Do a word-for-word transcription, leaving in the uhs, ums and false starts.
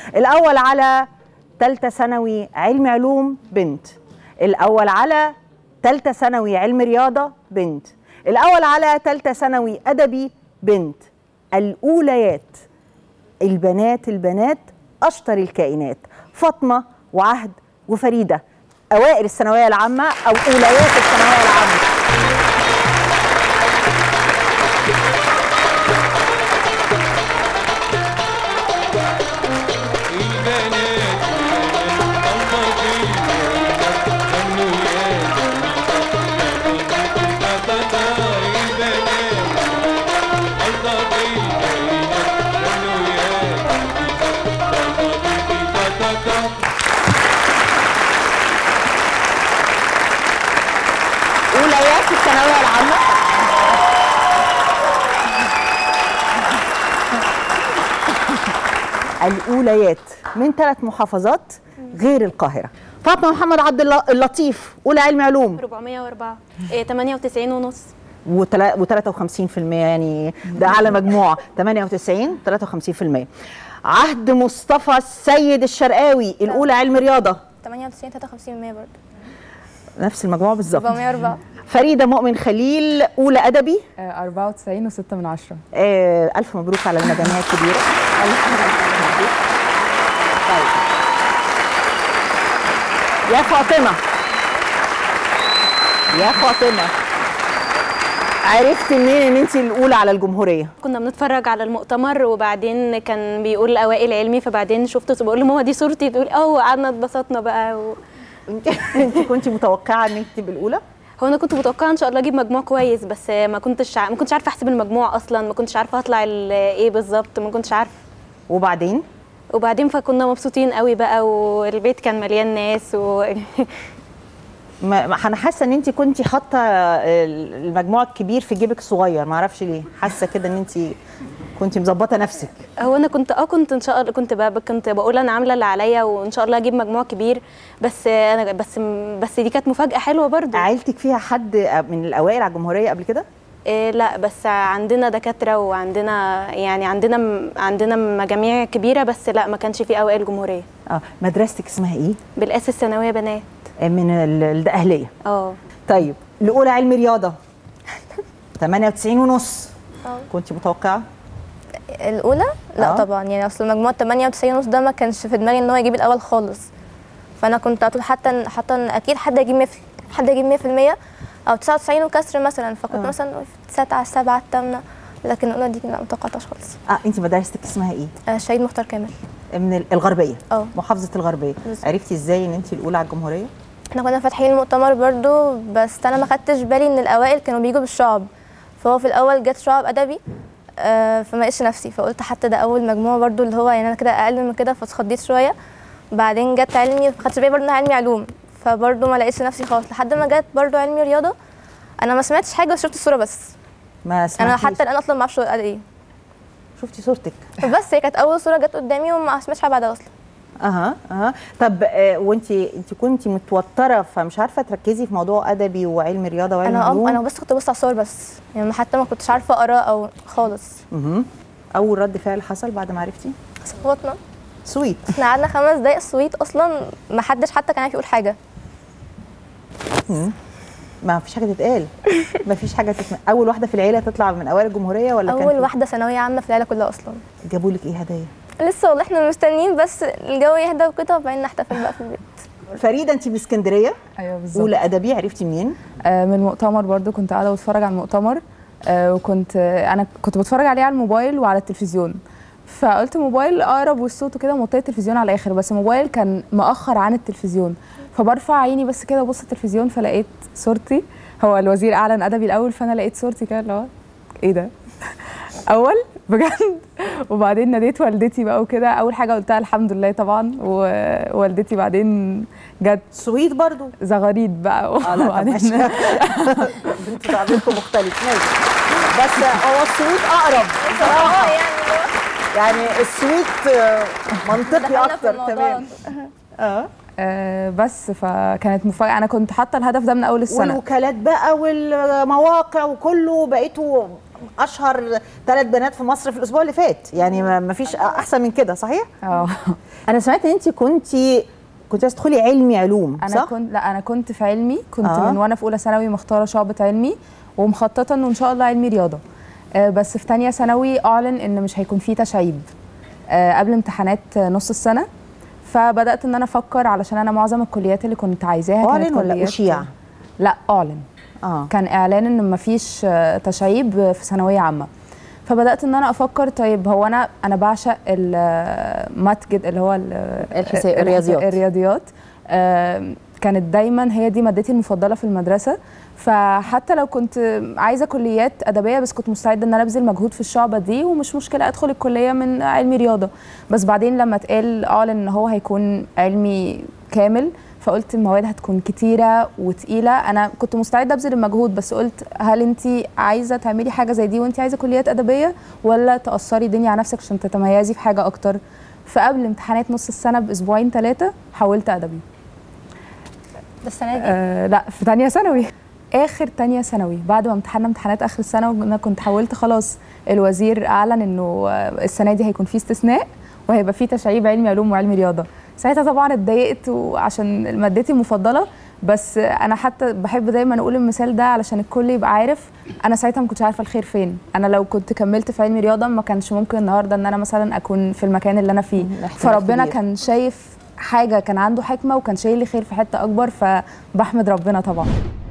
الأول على ثالثة ثانوي علم علوم بنت. الأول على ثالثة ثانوي علم رياضة بنت. الأول على ثالثة ثانوي أدبي بنت. الأوليات البنات البنات أشطر الكائنات، فاطمة وعهد وفريدة، أوائل الثانوية العامة أو أوليات الثانوية العامة. أوليات الثانوية العامة الأوليات من ثلاث محافظات غير القاهرة. فاطمة محمد عبد اللطيف أولى علم علوم أربعمية وأربعة، ثمانية وتسعين ونص وثلاثة وخمسين في المية، يعني ده أعلى مجموعة. ثمانية وتسعين ثلاثة وخمسين في المية. عهد مصطفى السيد الشرقاوي الأولى علم رياضة ثمانية وتسعين ثلاثة وخمسين بالمية برضه، نفس المجموعة بالظبط. أربعمية وأربعة. فريدة مؤمن خليل أولى أدبي أربعة وتسعين وستة من عشرة. آه، ألف مبروك على المجاميع الكبيرة. ألف مبروك. طيب يا فاطمة يا فاطمة عرفت منين ان انت الاولى على الجمهوريه؟ كنا بنتفرج على المؤتمر وبعدين كان بيقول اوائل علمي، فبعدين شفته بقول لماما دي صورتي، تقول اه، وقعدنا اتبسطنا بقى و... انت انت كنت متوقعه ان انت تبقي الاولى؟ هو انا كنت متوقعه ان شاء الله اجيب مجموع كويس، بس ما كنتش ع... ما كنتش عارفه احسب المجموع اصلا، ما كنتش عارفه هطلع ايه بالظبط، ما كنتش عارفه. وبعدين؟ وبعدين فكنا مبسوطين قوي بقى، والبيت كان مليان ناس و ما انا حاسه ان انت كنت حاطه المجموع الكبير في جيبك الصغير، ما اعرفش ليه، حاسه كده ان انت كنت مظبطه نفسك. هو انا كنت اه كنت ان شاء الله كنت بقى كنت بقول انا عامله اللي عليا وان شاء الله اجيب مجموع كبير، بس انا بس بس دي كانت مفاجاه حلوه برضو. عيلتك فيها حد من الاوائل على الجمهوريه قبل كده؟ إيه لا، بس عندنا دكاتره وعندنا يعني عندنا عندنا مجاميع كبيره، بس لا ما كانش في اوائل جمهوريه. اه مدرستك اسمها ايه؟ بالقاس الثانويه بنات من الاهليه. اه طيب الاولى علم رياضه ثمانية وتسعين ونص. اه كنت متوقعه؟ الأولى؟ لا آه. طبعا، يعني أصل مجموع ثمانية وتسعين ونص ده ما كانش في دماغي إن هو يجيب الأول خالص، فأنا كنت على طول حتى حتى أكيد حد يجيب مية حد يجيب مية في المية أو تسعة وتسعين وكسر مثلا، فكنت آه. مثلا تسعة سبعة ثمانية، لكن الأولى دي لا ما توقعتهاش خالص. اه انت مدرستك اسمها ايه؟ آه شهيد مختار كامل من الغربيه. اه محافظه الغربيه. بالزبط. عرفتي ازاي ان انت الاولى على الجمهوريه؟ احنا كنا فاتحين المؤتمر برضو، بس انا ما خدتش بالي ان الاوائل كانوا بيجوا بالشعب، فهو في الاول جت شعب ادبي آه فما لقيتش نفسي، فقلت حتى ده اول مجموعه برضو اللي هو يعني انا كده اقل من كده، فاتخضيت شويه. بعدين جت علمي، ما خدتش بالي برضو انها علمي علوم، فبرضو ما لقيتش نفسي خالص، لحد ما جت برضو علمي رياضه. انا ما سمعتش حاجه بس شفت الصوره بس. ما سمعتيش؟ انا حتى الان اصلا ما اعرفش قال ايه. شفتي صورتك بس هي كانت اول صوره جت قدامي وما سمعتش حاجه بعدها اصلا. اها اها. طب آه وانت انت كنت متوتره فمش عارفه تركزي في موضوع ادبي وعلم رياضه وعلم انا علوم؟ انا بس كنت ببص على الصور بس، يعني حتى ما كنتش عارفه اقرا او خالص. اها. اول رد فعل حصل بعد ما عرفتي؟ صوتنا سويت. احنا قعدنا خمس دقايق سويت اصلا، ما حدش حتى كان عارف يقول حاجه. امم ما فيش حاجه تتقال. ما فيش حاجه تتم... اول واحده في العيله تطلع من اوائل الجمهوريه ولا اول واحده ثانويه عامه في العيله كلها اصلا. جابوا لك ايه هدايا؟ لسه والله احنا مستنيين بس الجو يهدى وكده وبعدين نحتفل بقى في البيت. فريده انت باسكندريه؟ ايوه بالظبط. اولى ادبي، عرفتي منين؟ آه من المؤتمر برضو، كنت قاعده بتفرج على المؤتمر آه وكنت آه انا كنت بتفرج عليه على الموبايل وعلى التلفزيون، فقلت موبايل اقرب والصوت وكده، وموطيه التلفزيون على الاخر، بس الموبايل كان مأخر عن التلفزيون، فبرفع عيني بس كده وبص التلفزيون فلقيت صورتي، هو الوزير اعلن ادبي الاول، فانا لقيت صورتي كده اللي هو ايه ده؟ اول بجد. وبعدين ناديت والدتي بقى وكده، اول حاجه قلتها الحمد لله طبعا، ووالدتي بعدين جت سويت برضو زغاريد بقى اه لا وبعدين انتوا تعبيركم مختلف ماشي، بس هو السويت اقرب بصراحه يعني السويت منطقي اكتر. تمام. اه آه بس فكانت مفاجاه، انا كنت حاطه الهدف ده من اول السنه. والوكالات بقى والمواقع وكله بقيتوا اشهر ثلاث بنات في مصر في الاسبوع اللي فات، يعني ما فيش احسن من كده، صحيح؟ اه انا سمعت ان انت كنتي كنت عايزه تدخلي علمي علوم، انا صح؟ كنت لا انا كنت في علمي، كنت آه. آه. من وانا في اولى ثانوي مختاره شعبة علمي ومخططه انه ان شاء الله علمي رياضه. آه بس في ثانيه ثانوي اعلن ان مش هيكون فيه تشعيب آه قبل امتحانات نص السنه، فبدات ان انا افكر علشان انا معظم الكليات اللي كنت عايزاها كانت اعلن ولا كليات اشيع؟ لا اعلن. اه كان اعلان ان مفيش آه، تشعيب في ثانويه عامه. فبدات ان انا افكر طيب هو انا انا بعشق المات جد اللي هو ال- الحساب- الرياضيات. الرياضيات آه، كانت دايما هي دي مادتي المفضله في المدرسه. فحتى لو كنت عايزه كليات ادبيه بس كنت مستعده ان انا ابذل مجهود في الشعبه دي ومش مشكله ادخل الكليه من علمي رياضه. بس بعدين لما اتقال اعلن ان هو هيكون علمي كامل فقلت المواد هتكون كتيره وتقيله. انا كنت مستعده ابذل المجهود بس قلت هل انت عايزه تعملي حاجه زي دي وانت عايزه كليات ادبيه ولا تاثري الدنيا على نفسك عشان تتميزي في حاجه اكتر؟ فقبل امتحانات نص السنه باسبوعين ثلاثه حولت ادبي. ده السنه دي آه لا في ثانيه ثانوي، اخر ثانيه ثانوي بعد ما امتحنا امتحانات اخر السنه وانا كنت حولت خلاص. الوزير اعلن انه آه، السنه دي هيكون في استثناء وهيبقى في تشعيب علمي علوم وعلمي رياضه. ساعتها طبعا اتضايقت وعشان مادتي المفضله، بس انا حتى بحب دايما اقول المثال ده علشان الكل يبقى عارف انا ساعتها ما كنتش عارفه الخير فين. انا لو كنت كملت في علمي رياضه ما كانش ممكن النهارده ان انا مثلا اكون في المكان اللي انا فيه. فربنا كبير. كان شايف حاجه، كان عنده حكمه وكان شايل لي خير في حته اكبر، فبحمد ربنا طبعا.